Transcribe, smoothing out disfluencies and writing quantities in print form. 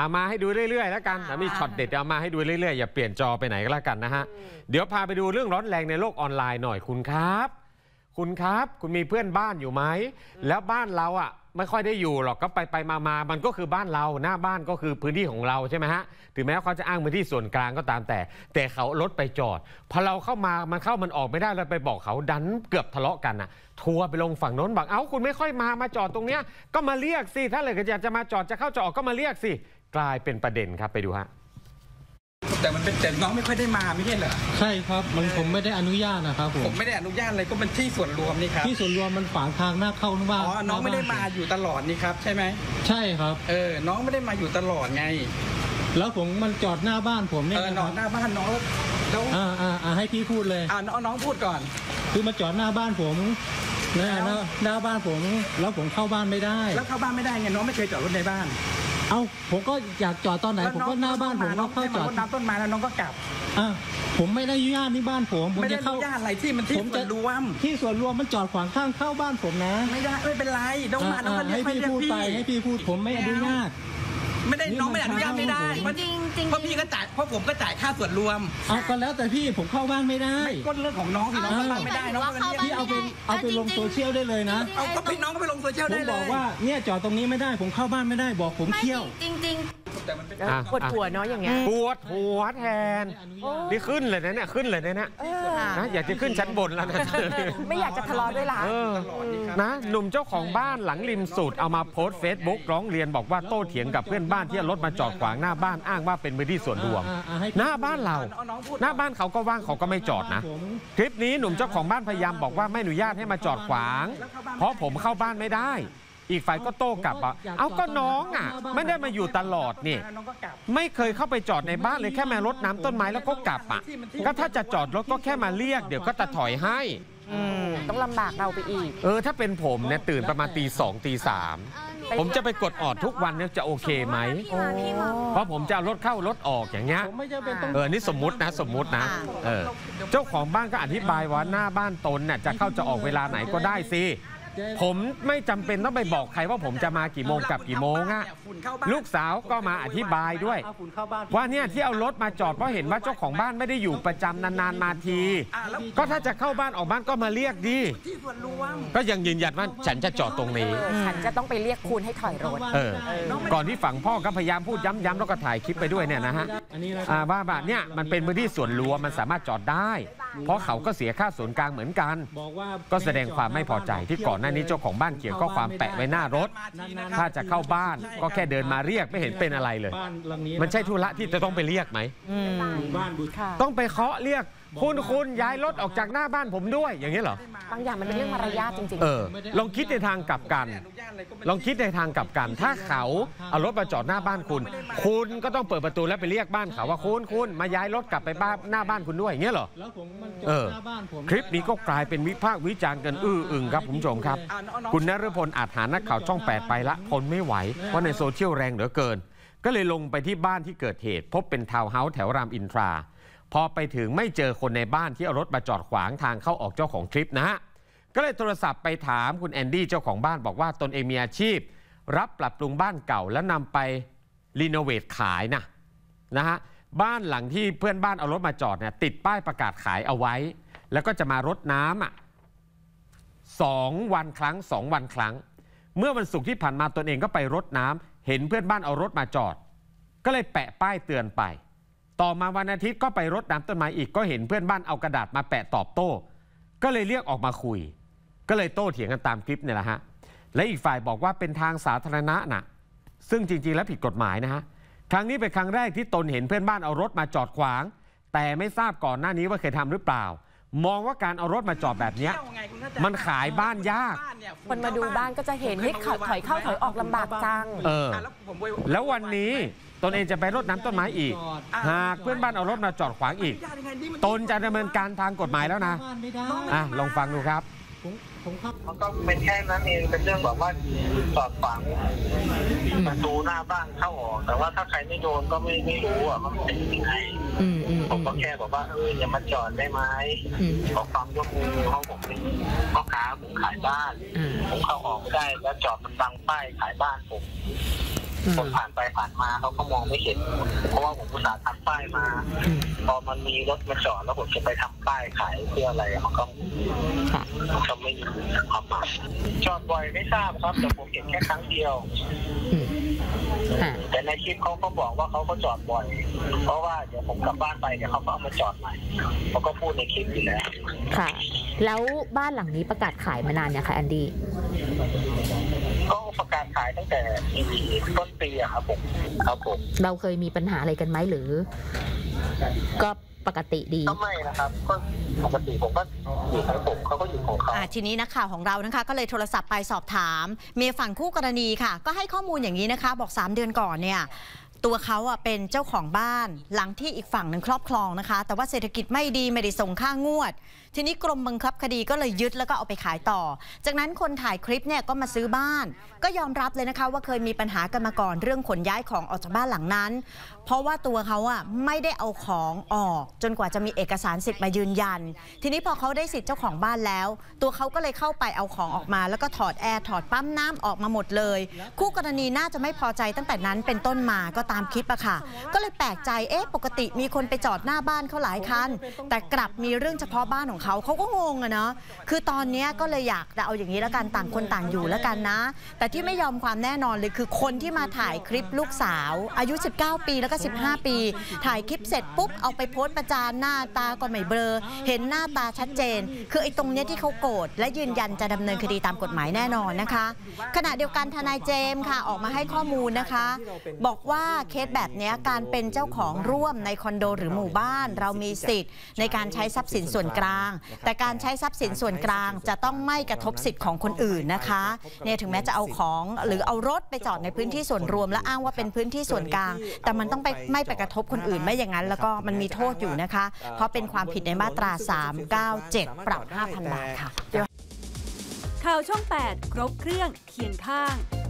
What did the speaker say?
มาให้ดูเรื่อยๆแล้วกันมีช็อตเด็ดเอามาให้ดูเรื่อยๆอย่าเปลี่ยนจอไปไหนก็แล้วกันนะฮะเดี๋ยวพาไปดูเรื่องร้อนแรงในโลกออนไลน์หน่อยคุณครับคุณมีเพื่อนบ้านอยู่ไหมแล้วบ้านเราไม่ค่อยได้อยู่หรอกก็ไปมามันก็คือบ้านเราหน้าบ้านก็คือพื้นที่ของเราใช่ไหมฮะถึงแม้เขาจะอ้างพื้นที่ส่วนกลางก็ตามแต่เขารถไปจอดพอเราเข้ามามันออกไม่ได้เราไปบอกเขาดันเกือบทะเลาะกันทัวร์ไปลงฝั่งโน้นบอกคุณไม่ค่อยมาจอดตรงเนี้ยก็มาเรียกสิถ้าเลยอยากจะมาจอดจะเข้าจะออกก็มาเรียกสิกลายเป็นประเด็นครับไปดูฮะแต่มันเป็นแต่น้องไม่ค่อยได้มาไม่ใช่เหรอใช่ครับผมไม่ได้อนุญาตนะครับผมไม่ได้อนุญาตอะไรก็เป็นที่ส่วนรวมนี่ครับที่ส่วนรวมมันขวางทางหน้าเข้าบ้านน้องไม่ได้มาอยู่ตลอดนี่ครับใช่ไหมใช่ครับน้องไม่ได้มาอยู่ตลอดไงแล้วมันจอดหน้าบ้านผมเนี่ยนอนหน้าบ้านน้องแล้วให้พี่พูดเลยน้องพูดก่อนคือมาจอดหน้าบ้านผมหน้าบ้านผมแล้วผมเข้าบ้านไม่ได้แล้วเข้าบ้านไม่ได้ไงน้องไม่เคยจอดรถในบ้านผมก็อยากจอดตอนไหนผมก็หน้าบ้านผมก็เข้าจอดน้ำต้นไม้แล้วน้องก็กลับผมไม่ได้อนุญาตนี่บ้านผมจะเข้าอนุญาตอะไรที่มันที่ส่วนรวมมันจอดขวางข้างเข้าบ้านผมนะไม่ได้ไม่เป็นไรน้องมาน้องก็ให้พี่พูดไปให้พี่พูดผมไม่อนุญาตไม่ได้น้องไม่อนุญาตไม่ได้เพราะพี่ก็จ่ายเพราะผมก็จ่ายค่าส่วนรวมก็แล้วแต่พี่ผมเข้าบ้านไม่ได้ก็เรื่องของน้องพี่น้องเข้าบ้านไม่ได้น้องพี่เอาไปลงโซเชียลได้เลยนะก็พี่น้องก็ไปลงโซเชียลได้เลยผมบอกว่าเนี่ยจอดตรงนี้ไม่ได้ผมเข้าบ้านไม่ได้บอกผมเที่ยวจริงปวดหัวเนาะอย่างเงี้ยปวดหัวแทนนี่ขึ้นเลยนะเนี่ยขึ้นเลยนะอยากจะขึ้นชั้นบนแล้วนะไม่อยากจะทะเลาะด้วยล่ะนะหนุ่มเจ้าของบ้านหลังริมสุดเอามาโพสต์เฟซบุ๊กร้องเรียนบอกว่าโต้เถียงกับเพื่อนบ้านที่รถมาจอดขวางหน้าบ้านอ้างว่าเป็นพื้นที่ส่วนรวมหน้าบ้านเราหน้าบ้านเขาก็ว่างเขาก็ไม่จอดนะคลิปนี้หนุ่มเจ้าของบ้านพยายามบอกว่าไม่อนุญาตให้มาจอดขวางเพราะผมเข้าบ้านไม่ได้อีกฝ่ายก็โต้กลับก็น้องไม่ได้มาอยู่ตลอดนี่ไม่เคยเข้าไปจอดในบ้านเลยแค่มารดน้ำต้นไม้แล้วก็กลับก็ถ้าจะจอดรถก็แค่มาเรียกเดี๋ยวก็จะถอยให้ต้องลำบากเราไปอีกถ้าเป็นผมเนี่ยตื่นประมาณตี 2 ตี 3ผมจะไปกดออดทุกวันเนี่ยจะโอเคไหมเพราะผมจะรถเข้ารถออกอย่างเงี้ยนี่สมมุตินะเจ้าของบ้านก็อธิบายว่าหน้าบ้านตนเนี่ยจะเข้าจะออกเวลาไหนก็ได้สิผมไม่จำเป็นต้องไปบอกใครว่าผมจะมากี่โมงกลับกี่โมงลูกสาวก็มาอธิบายด้วยว่าเนี่ยที่เอารถมาจอดเพราะเห็นว่าเจ้าของบ้านไม่ได้อยู่ประจำนานๆมาทีก็ถ้าจะเข้าบ้านออกบ้านก็มาเรียกดีก็ยังยืนยันว่าฉันจะจอดตรงนี้ฉันจะต้องไปเรียกคุณให้ถอยรถก่อนที่ฝั่งพ่อก็พยายามพูดย้ำแล้วก็ถ่ายคลิปไปด้วยเนี่ยนะฮะว่าเนี่ยมันเป็นพื้นที่ส่วนรวมมันสามารถจอดได้เพราะเขาก็เสียค่าส่วนกลางเหมือนกันก็แสดงความไม่พอใจที่ก่อนหน้านี้เจ้าของบ้านเขียนข้อความแปะไว้หน้ารถถ้าจะเข้าบ้านก็แค่เดินมาเรียกไม่เห็นเป็นอะไรเลยมันใช่ธุระที่จะต้องไปเรียกไหมต้องไปเคาะเรียกคุณย้ายรถออกจากหน้าบ้านผมด้วยอย่างนี้เหรอบางอย่างมันเป็นเรื่องมารยาทจริงๆลองคิดในทางกลับกันถ้าเขาเอารถมาจอดหน้าบ้านคุณก็ต้องเปิดประตูแล้วไปเรียกบ้านเขาว่าคุณมาย้ายรถกลับไปบ้านหน้าบ้านคุณด้วยอย่างนี้เหรอคลิปนี้ก็กลายเป็นวิพากษ์วิจารณ์กันอึ่งครับคุณผู้ชมครับคุณณฤพลอาจหานักข่าวช่อง 8ไปละทนไม่ไหวเพราะในโซเชียลแรงเหลือเกินก็เลยลงไปที่บ้านที่เกิดเหตุพบเป็นทาวน์เฮาส์แถวรามอินทราพอไปถึงไม่เจอคนในบ้านที่เอารถมาจอดขวางทางเข้าออกเจ้าของคลิปนะฮะก็เลยโทรศัพท์ไปถามคุณแอนดี้เจ้าของบ้านบอกว่าตนเองมีอาชีพรับปรับปรุงบ้านเก่าแล้วนำไปรีโนเวทขายนะฮะบ้านหลังที่เพื่อนบ้านเอารถมาจอดเนี่ยติดป้ายประกาศขายเอาไว้แล้วก็จะมารดน้ำ2 วันครั้งเมื่อวันศุกร์ที่ผ่านมาตนเองก็ไปรดน้ำเห็นเพื่อนบ้านเอารถมาจอดก็เลยแปะป้ายเตือนไปต่อมาวันอาทิตย์ก็ไปรดน้ำต้นไม้อีกก็เห็นเพื่อนบ้านเอากระดาษมาแปะตอบโต้ก็เลยเรียกออกมาคุยก็เลยโต้เถียงกันตามคลิปเนี่ยแหละฮะและอีกฝ่ายบอกว่าเป็นทางสาธารณะนะซึ่งจริงๆแล้วผิดกฎหมายนะฮะครั้งนี้เป็นครั้งแรกที่ตนเห็นเพื่อนบ้านเอารถมาจอดขวางแต่ไม่ทราบก่อนหน้านี้ว่าเคยทำหรือเปล่ามองว่าการเอารถมาจอดแบบนี้มันขายบ้านยากคนมาดูบ้านก็จะเห็นให้ถอยเข้าถอยออกลำบากจังแล้ววันนี้ตนเองจะไปรดน้ำต้นไม้อีกหากเพื่อนบ้านเอารถมาจอดขวางอีกตนจะดำเนินการทางกฎหมายแล้วนะลองฟังดูครับมันก็เป็นแค่นั้นเองเป็นเรื่องแบบว่าจอดขวางประตูหน้าบ้านเข้าออกแต่ว่าถ้าใครไม่โดนก็ไม่รู้ว่ามันเป็นยังไงผมก็แค่บอกว่าอย่ามาจอดได้ไหมขอความร่วมมือเพราะผมเป็นพ่อค้าผมขายบ้านผมเข้าออกไม่ได้แล้วจอดมันบังป้ายขายบ้านผมคนผ่านไปผ่านมาเขาก็มองไม่เห็นเพราะว่าผมอุตส่าห์ทำป้ายมาพอมันมีรถมาจอดแล้วผมจะไปทำป้ายขายเพื่ออะไรมันก็ไม่มีความหมายจอดบ่อยไม่ทราบครับแต่ผมเห็นแค่ครั้งเดียวแต่ในคลิปเขาก็บอกว่าเขาก็จอดบ่อยเพราะว่าเดี๋ยวผมกลับบ้านไปเดี๋ยวเขาก็เอามาจอดใหม่เขาก็พูดในคลิปอยู่แล้วค่ะแล้วบ้านหลังนี้ประกาศขายมานานเนี่ยค่ะแอนดี้ก็ประกาศขายตั้งแต่ต้นปีอะครับผมเราเคยมีปัญหาอะไรกันไหมหรือก็ปกติดีก็ไม่นะครับก็ปกติผมก็อยู่ของผมเขาก็อยู่ของเขาทีนี้นักข่าวของเรานะคะก็เลยโทรศัพท์ไปสอบถามเมียฝั่งคู่กรณีค่ะก็ให้ข้อมูลอย่างนี้นะคะบอก3 เดือนก่อนเนี่ยตัวเขาเป็นเจ้าของบ้านหลังที่อีกฝั่งหนึ่งครอบครองนะคะแต่ว่าเศรษฐกิจไม่ดีไม่ได้ส่งค่างวดทีนี้กรมบังคับคดีก็เลยยึดแล้วก็เอาไปขายต่อจากนั้นคนถ่ายคลิปเนี่ยก็มาซื้อบ้านก็ยอมรับเลยนะคะว่าเคยมีปัญหากันมาก่อนเรื่องขนย้ายของออกจากบ้านหลังนั้นเพราะว่าตัวเขาไม่ได้เอาของออกจนกว่าจะมีเอกสารสิทธิ์มายืนยันทีนี้พอเขาได้สิทธิ์เจ้าของบ้านแล้วตัวเขาก็เลยเข้าไปเอาของออกมาแล้วก็ถอดแอร์ถอดปั๊มน้ำออกมาหมดเลยคู่กรณีน่าจะไม่พอใจตั้งแต่นั้นเป็นต้นมาก็ตามคลิปอะค่ะก็เลยแปลกใจปกติมีคนไปจอดหน้าบ้านเขาหลายคันแต่กลับมีเรื่องเฉพาะบ้านของเขาก็งงอะเนาะคือตอนนี้ก็เลยอยากจะเอาอย่างนี้แล้วกันต่างคนต่างอยู่แล้วกันนะแต่ที่ไม่ยอมความแน่นอนเลยคือคนที่มาถ่ายคลิปลูกสาวอายุ19 ปีแล้วก็15 ปีถ่ายคลิปเสร็จปุ๊บเอาไปโพสต์ประจานหน้าตาก็ไม่เบลอเห็นหน้าตาชัดเจนคือไอ้ตรงนี้ที่เขาโกรธและยืนยันจะดำเนินคดีตามกฎหมายแน่นอนนะคะขณะเดียวกันทนายเจมส์ค่ะออกมาให้ข้อมูลนะคะบอกว่าเคสแบบนี้การเป็นเจ้าของร่วมในคอนโดหรือหมู่บ้านเรามีสิทธิ์ในการใช้ทรัพย์สินส่วนกลางแต่การใช้ทรัพย์สินส่วนกลางจะต้องไม่กระทบสิทธิ์ของคนอื่นนะคะเนี่ยถึงแม้จะเอาของหรือเอารถไปจอดในพื้นที่ส่วนรวมและอ้างว่าเป็นพื้นที่ส่วนกลางแต่มันต้องไม่ไปกระทบคนอื่นไม่อย่างนั้นแล้วก็มันมีโทษอยู่นะคะเพราะเป็นความผิดในมาตรา397ปรับ 5,000 บาทค่ะข่าวช่อง 8 ครบเครื่องเคียงข้าง